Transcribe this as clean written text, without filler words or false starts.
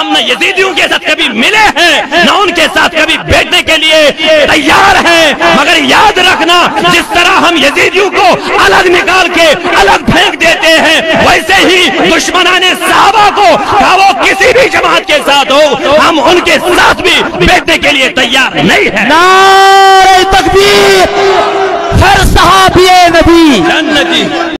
हम न यजीदियों के साथ कभी मिले हैं, न उनके साथ कभी बैठने के लिए तैयार हैं। मगर याद रखना, जिस तरह हम यजीदियों को अलग निकाल के अलग फेंक देते हैं, वैसे ही दुश्मनाने सहाबा को वो किसी भी जमात के साथ हो, हम उनके साथ भी बैठने के लिए तैयार नहीं है। नारे तकबीर, हर सहाबी नबी जन्नती।